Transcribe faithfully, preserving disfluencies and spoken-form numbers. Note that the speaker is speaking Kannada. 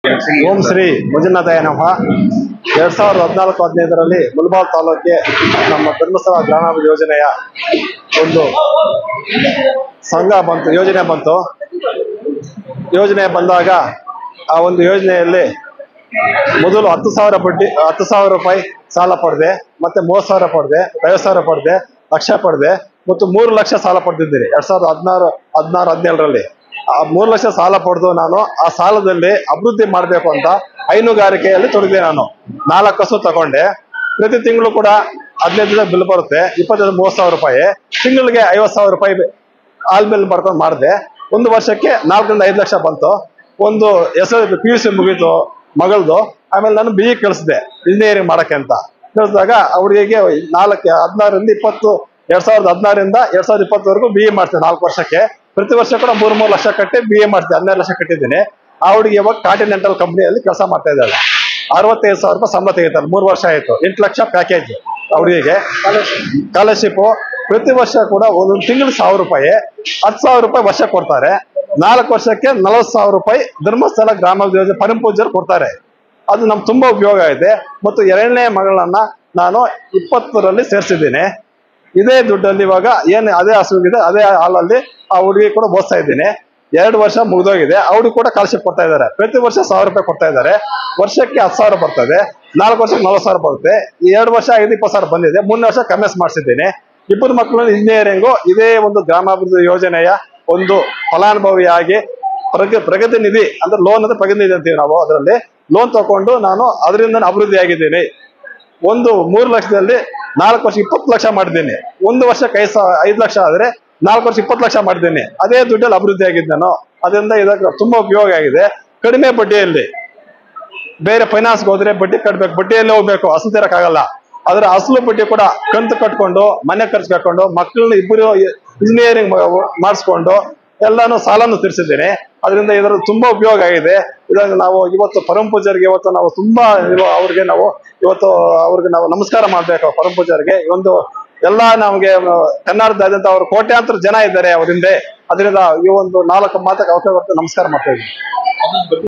ಓಂ ಶ್ರೀ ಮಂಜುನಾಥಾಯ ನಮಃ. ಎರಡ್ ಸಾವಿರದ ಹದಿನಾಲ್ಕು ಹದಿನೈದರಲ್ಲಿ ಮುಳಬಾಗಿಲು ತಾಲೂಕಿಗೆ ನಮ್ಮ ಧರ್ಮಸ್ಥಳ ಗ್ರಾಮಾಭಿವೃದ್ಧಿ ಯೋಜನೆಯ ಒಂದು ಸಂಘ ಬಂತು, ಯೋಜನೆ ಬಂತು. ಯೋಜನೆ ಬಂದಾಗ ಆ ಒಂದು ಯೋಜನೆಯಲ್ಲಿ ಮೊದಲು ಹತ್ತು ಸಾವಿರ ಬಡ್ಡಿ ಹತ್ತು ಸಾವಿರ ರೂಪಾಯಿ ಸಾಲ ಪಡೆದೆ, ಮತ್ತೆ ಮೂವತ್ತು ಸಾವಿರ ಪಡೆದೆ, ಐವತ್ತು ಸಾವಿರ ಪಡೆದೆ, ಲಕ್ಷ ಪಡೆದೆ ಮತ್ತು ಮೂರು ಲಕ್ಷ ಸಾಲ ಪಡೆದಿದ್ದೀನಿ ಎರಡ್ ಸಾವಿರದ ಹದಿನಾರು ಹದಿನಾರು ಹದಿನೇಳರಲ್ಲಿ. ಆ ಮೂರು ಲಕ್ಷ ಸಾಲ ಪಡೆದು ನಾನು ಆ ಸಾಲದಲ್ಲಿ ಅಭಿವೃದ್ಧಿ ಮಾಡಬೇಕು ಅಂತ ಹೈನುಗಾರಿಕೆಯಲ್ಲಿ ತೊಡಗಿದೆ. ನಾನು ನಾಲ್ಕು ಹಸು ತಗೊಂಡೆ. ಪ್ರತಿ ತಿಂಗಳು ಕೂಡ ಹದಿನೈದು ದಿನ ಬಿಲ್ ಬರುತ್ತೆ, ಇಪ್ಪತ್ತೈದು ಮೂವತ್ತು ಸಾವಿರ ರೂಪಾಯಿ ತಿಂಗಳಿಗೆ ಐವತ್ತು ಸಾವಿರ ರೂಪಾಯಿ ಹಾಲ್ ಬಿಲ್ ಬರ್ಕೊಂಡು ಮಾಡಿದೆ. ಒಂದು ವರ್ಷಕ್ಕೆ ನಾಲ್ಕರಿಂದ ಐದು ಲಕ್ಷ ಬಂತು. ಒಂದು S L P U C ಮುಗೀತು ಮಗಳದು. ಆಮೇಲೆ ನಾನು ಬಿ ಇ ಕಳಿಸಿದೆ ಇಂಜಿನಿಯರಿಂಗ್ ಮಾಡಕ್ಕೆ ಅಂತ. ಕಳಿಸಿದಾಗ ಅವ್ರಿಗೆ ನಾಲ್ಕು ಹದಿನಾರರಿಂದ ಇಪ್ಪತ್ತು ಎರಡ್ ಸಾವಿರದ ಹದಿನಾರರಿಂದ ಎರಡ್ ಸಾವಿರದ ಇಪ್ಪತ್ತವರೆಗೂ ಬಿ ಎ ಮಾಡ್ತೇನೆ. ನಾಲ್ಕು ವರ್ಷಕ್ಕೆ ಪ್ರತಿ ವರ್ಷ ಕೂಡ ಮೂರು ಮೂರು ಲಕ್ಷ ಕಟ್ಟಿ ಬಿ ಎ ಮಾಡ್ತೀನಿ. ಹನ್ನೆರಡು ಲಕ್ಷ ಕಟ್ಟಿದ್ದೀನಿ. ಆ ಹುಡುಗಿ ಇವಾಗ ಕಾಂಟಿನೆಂಟಲ್ ಕಂಪ್ನಿಯಲ್ಲಿ ಕೆಲಸ ಮಾಡ್ತಾ ಇದ್ದಾಳೆ. ಅರವತ್ತೈದು ಸಾವಿರ ರೂಪಾಯಿ ಸಂಬಳ ತೆಗಿತಾಳೆ. ಮೂರು ವರ್ಷ ಆಯ್ತು. ಎಂಟು ಲಕ್ಷ ಪ್ಯಾಕೇಜ್ ಅವರಿಗೆ ಸ್ಕಾಲರ್ಶಿಪ್. ಪ್ರತಿ ವರ್ಷ ಕೂಡ ಒಂದೊಂದು ತಿಂಗಳು ಸಾವಿರ ರೂಪಾಯಿ ಹತ್ತು ಸಾವಿರ ರೂಪಾಯಿ ವರ್ಷ ಕೊಡ್ತಾರೆ. ನಾಲ್ಕು ವರ್ಷಕ್ಕೆ ನಲವತ್ತು ಸಾವಿರ ರೂಪಾಯಿ ಧರ್ಮಸ್ಥಳ ಗ್ರಾಮಾಭಿವೃದ್ಧಿ ಯೋಜನೆ ಪರಮ ಪೂಜ್ಯರು ಕೊಡ್ತಾರೆ. ಅದು ನಮ್ಗೆ ತುಂಬಾ ಉಪಯೋಗ ಇದೆ. ಮತ್ತು ಎರಡನೇ ಮಗಳನ್ನ ನಾನು ಇಪ್ಪತ್ತರಲ್ಲಿ ಸೇರಿಸಿದ್ದೀನಿ. ಇದೇ ದುಡ್ಡಲ್ಲಿ ಇವಾಗ ಏನು ಅದೇ ಹಸುವಿದೆ ಅದೇ ಹಾಲಲ್ಲಿ ಆ ಹುಡುಗಿ ಕೂಡ ಓದಿಸ್ತಾ ಇದ್ದೀನಿ. ಎರಡು ವರ್ಷ ಮುಗಿದೋಗಿದೆ. ಅವ್ರಿಗೆ ಕೂಡ ಸ್ಕಾಲರ್ಶಿಪ್ ಕೊಡ್ತಾ ಇದ್ದಾರೆ. ಪ್ರತಿ ವರ್ಷ ಸಾವಿರ ರೂಪಾಯಿ ಕೊಡ್ತಾ ಇದ್ದಾರೆ. ವರ್ಷಕ್ಕೆ ಹತ್ತು ಸಾವಿರ ಬರ್ತದೆ. ನಾಲ್ಕು ವರ್ಷಕ್ಕೆ ನಲವತ್ತು ಸಾವಿರ ಬರುತ್ತೆ. ಎರಡು ವರ್ಷ ಐದು ಇಪ್ಪತ್ತು ಸಾವಿರ ಬಂದಿದೆ. ಮೂರನೇ ವರ್ಷ ಕಮೆಸ್ ಮಾಡಿಸಿದ್ದೀನಿ. ಇಬ್ಬರು ಮಕ್ಕಳು ಇಂಜಿನಿಯರಿಂಗು ಇದೇ ಒಂದು ಗ್ರಾಮಾಭಿವೃದ್ಧಿ ಯೋಜನೆಯ ಒಂದು ಫಲಾನುಭವಿಯಾಗಿ ಪ್ರಗ ಪ್ರಗತಿ ನಿಧಿ ಅಂದ್ರೆ ಲೋನ್ ಅಂದ್ರೆ ಪ್ರಗತಿ ನಿಧಿ ಅಂತೀವಿ ನಾವು. ಅದರಲ್ಲಿ ಲೋನ್ ತಗೊಂಡು ನಾನು ಅದರಿಂದ ಅಭಿವೃದ್ಧಿ ಆಗಿದ್ದೀನಿ. ಒಂದು ಮೂರು ಲಕ್ಷದಲ್ಲಿ ನಾಲ್ಕು ವರ್ಷ ಇಪ್ಪತ್ತು ಲಕ್ಷ ಮಾಡಿದ್ದೀನಿ. ಒಂದು ವರ್ಷಕ್ಕೆ ಐದು ಸಾವಿರ ಐದು ಲಕ್ಷ ಆದ್ರೆ ನಾಲ್ಕು ವರ್ಷ ಇಪ್ಪತ್ತು ಲಕ್ಷ ಮಾಡಿದ್ದೀನಿ. ಅದೇ ದುಡ್ಡಲ್ಲಿ ಅಭಿವೃದ್ಧಿ ಆಗಿದ್ದು ನಾನು. ಅದರಿಂದ ಇದಕ್ಕೆ ತುಂಬಾ ಉಪಯೋಗ ಆಗಿದೆ. ಕಡಿಮೆ ಬಡ್ಡಿಯಲ್ಲಿ ಬೇರೆ ಫೈನಾನ್ಸ್ಗೆ ಹೋದ್ರೆ ಬಡ್ಡಿ ಕಟ್ಬೇಕು, ಬಡ್ಡಿಯಲ್ಲೇ ಹೋಗ್ಬೇಕು, ಅಸಲು ತೀರಕ್ಕಾಗಲ್ಲ. ಆದ್ರೆ ಅಸಲು ಬಡ್ಡಿ ಕೂಡ ಕಂತು ಕಟ್ಕೊಂಡು ಮನೆ ಖರ್ಚು ಕಟ್ಕೊಂಡು ಮಕ್ಕಳನ್ನ ಇಬ್ಬರು ಇಂಜಿನಿಯರಿಂಗ್ ಮಾಡಿಸ್ಕೊಂಡು ಎಲ್ಲಾನು ಸಾಲನ್ನು ತೀರಿಸಿದ್ದೀನಿ. ಅದರಿಂದ ಇದರ ತುಂಬಾ ಉಪಯೋಗ ಆಗಿದೆ. ಇದಾಗ ನಾವು ಇವತ್ತು ಪರಮ ಪೂಜ್ಯರಿಗೆ ಇವತ್ತು ನಾವು ತುಂಬಾ ಅವ್ರಿಗೆ ನಾವು ಇವತ್ತು ಅವ್ರಿಗೆ ನಾವು ನಮಸ್ಕಾರ ಮಾಡ್ಬೇಕು. ಪರಮ ಪೂಜ್ಯರಿಗೆ ಒಂದು ಎಲ್ಲ ನಮಗೆ ಕನ್ನಡದಾದ್ಯಂತ ಅವರು ಕೋಟ್ಯಾಂತರ ಜನ ಇದ್ದಾರೆ ಅವರಿಂದ. ಅದರಿಂದ ಈ ಒಂದು ನಾಲ್ಕು ಮಾತಕ್ಕೆ ಅವಕಾಶ ನಮಸ್ಕಾರ ಮಾಡ್ತಾ ಇದ್ದೀನಿ.